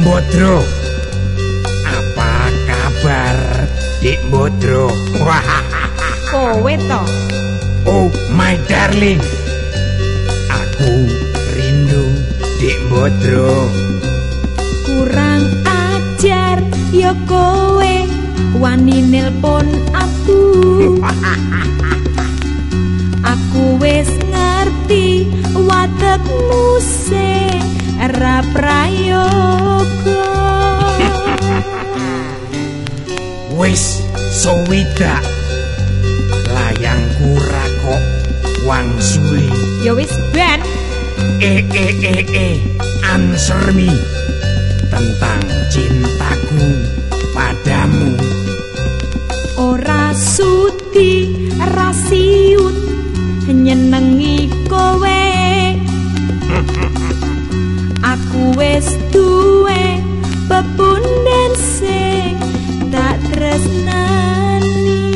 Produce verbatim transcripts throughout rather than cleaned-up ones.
Mbodro. Apa kabar, Dik Mbodro? Kowe to? Oh, my darling. Aku rindu Dik Mbodro. Kurang ajar ya kowe wani nelpon aku. Aku wis ngerti watekmu sing ra prayoga. Wis suwidak layangku ra kok wangsuli. Ya wis ben. Eh eh eh eh answer me tentang cintaku padamu. Ora sudi rasiut nyenengi kowe. Aku wis duwe pepunden sing tak tresnani.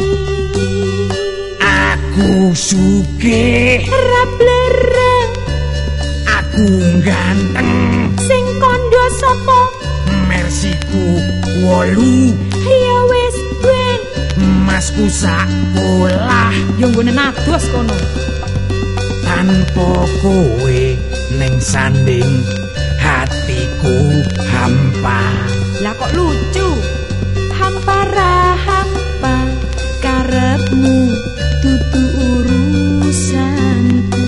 Aku sugih ra blereng, aku ganteng, sing kandha sapa? Mersiku wolu, Ya wis ben, masku sak polah. yo nggone nados kono. Tanpa kowe ning sanding hatiku hampa. Lah kok lucu? Hampara hampa karepmu dudu urusanku.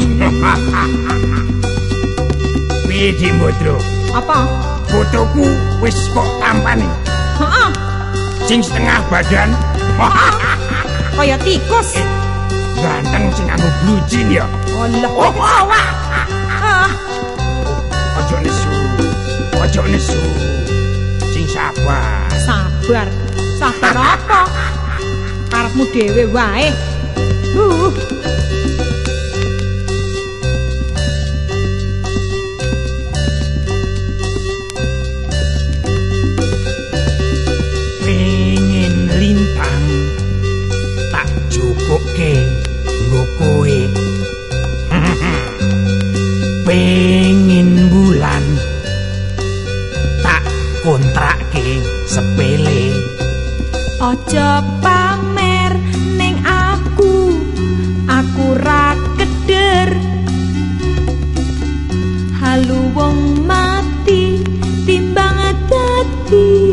Piye Dik Mbodro? Apa? Fotoku wis kok tampani. Heeh, Sing setengah badan. kaya tikus. Ganteng sing nganggo blue jean ya. Allah, Oh, awak. Ah, Ojo nesu. Ojo nesu. Sing sabar. sabar. Sabar apa? Karepmu dhewe wae. Uh. Pengen lintang tak cukuke nggo kowe. Pengen bulan tak kontrakke sepele. Aja pamer ning aku, aku ra keder. Halu wong mati timbang dadi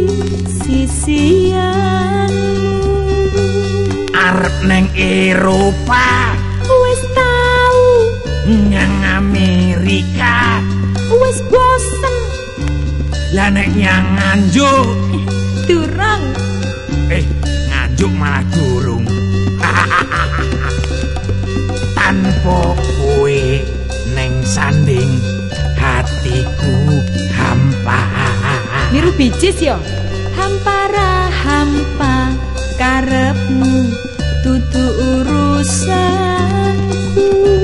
sisianmu. Arep neng Eropa, Wis tau, nyang Amerika, wis bosen, lah nek nyang Nganjuk, durung. eh Nganjuk malah durung. Tanpa kowe neng sanding hatiku hampa. Niru bijis ya. Hampara hampa karepmu dudu urusanku.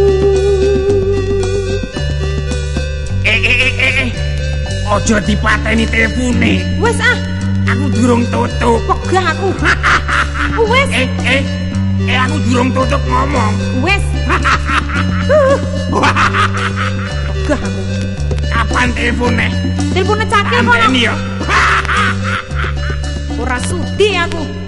Eh eh eh eh eh ojo dipateni telepone. Wis ah, Aku durung tutup. pegah aku. Wis, Eh eh eh aku durung tutup ngomong. wis. Pegah aku. Kapan telepone? Telepone cakil kono. Anteni ya. Ora sudi aku.